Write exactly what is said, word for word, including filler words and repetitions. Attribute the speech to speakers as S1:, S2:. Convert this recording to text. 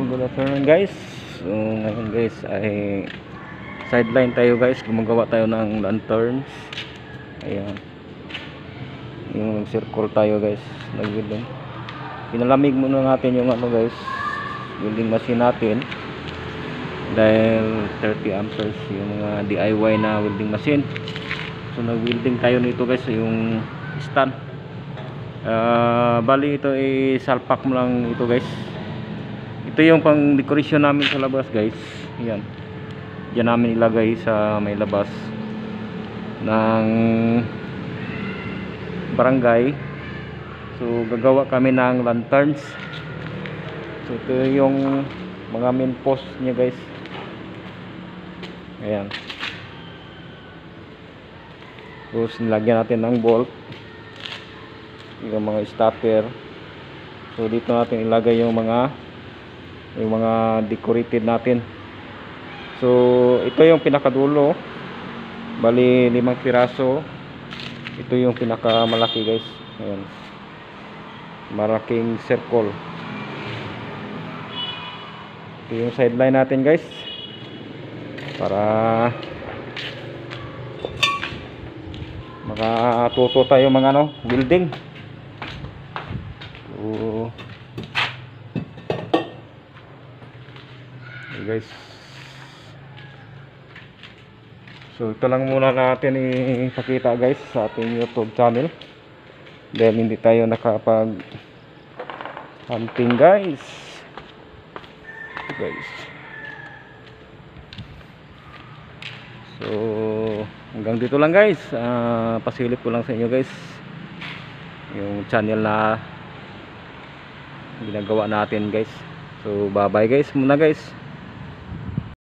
S1: good afternoon guys. So ngayon guys ay sideline tayo guys, gumagawa tayo ng lanterns. Ayan, yung circle tayo guys, nag-welding. Pinalamig muna natin yung ano guys, welding machine natin dahil thirty amperes yung mga D I Y na welding machine. So nag-welding tayo nito guys, yung stand. Uh, bali ito ay salpak mo lang ito guys. Ito yung pang decoration namin sa labas guys. Yan, diyan namin ilagay sa may labas ng barangay. So gagawa kami ng lanterns. So ito yung mga main post niya guys. Ayan, tapos nilagyan natin ng bolt yung mga stopper. So dito natin ilagay yung mga yung mga decorated natin. So ito yung pinakadulo, bali limang piraso. Ito yung pinakamalaki guys. Ayan, malaking circle. Ito yung sideline natin guys, para makatuto tayo mga ano, building. So guys, so ito lang muna natin ipakita guys sa ating YouTube channel dahil hindi tayo nakapag hunting guys. Guys, so hanggang dito lang guys. Uh, pasilip ko lang sa inyo guys yung channel na ginagawa natin guys. So bye bye guys muna guys.